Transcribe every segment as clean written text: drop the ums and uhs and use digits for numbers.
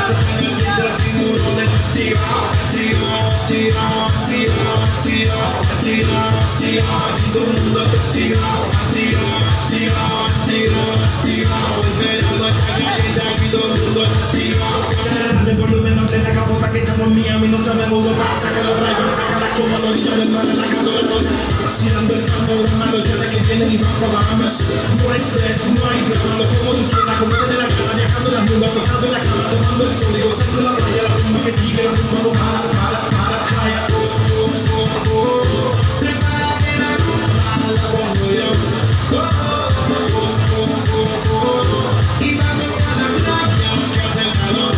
El volumen abre la capota que estamos en Miami, no te me mudo para sacar los drivers, sacar las comas, los días del mar, sacando la cosa, vacinando el campo, hermano, ya de que vienen y van por Bahamas. No hay estrés, no hay drama, lo como tú quieras, como te dé la gana, viajando las nubes, tocando la cama, tomando el sol y gozando la playa, la rumba que sigue, la rumba no para, playa. Prepara que la rumba la pongo yo. Y vamos a la playa, que hace calor.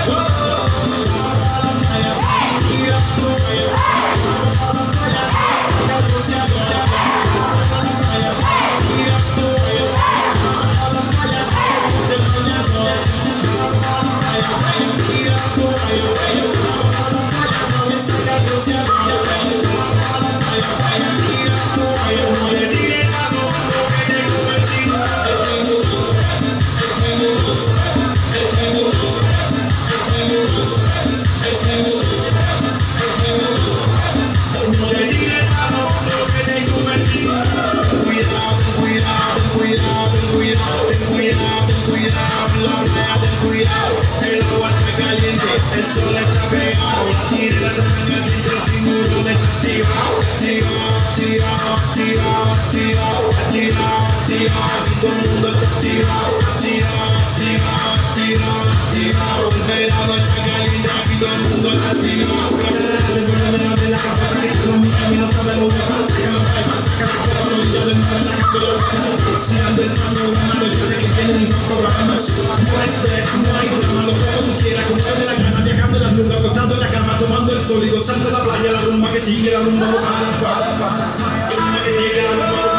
El sol está pegado, la sirena se prende dentro, el tiburón está activado, y todo el mundo está activado, el verano está caliente, aquí todo el mundo está activado. El volumen abre la capota que estamos en Miami, no te me mudo para sacar los drivers, sacar las copas, los días del mar, sacando la cosa, vacinando el campo, hermano, ya de que vienen y van por Bahamas. No hay estrés, no hay drama, lo como tú quieras, como te dé la gana, viajando las nubes, acostando en la cama, tomando el sol y gozando la playa, la rumba que sigue, la rumba no para, la rumba que sigue, la rumba no para.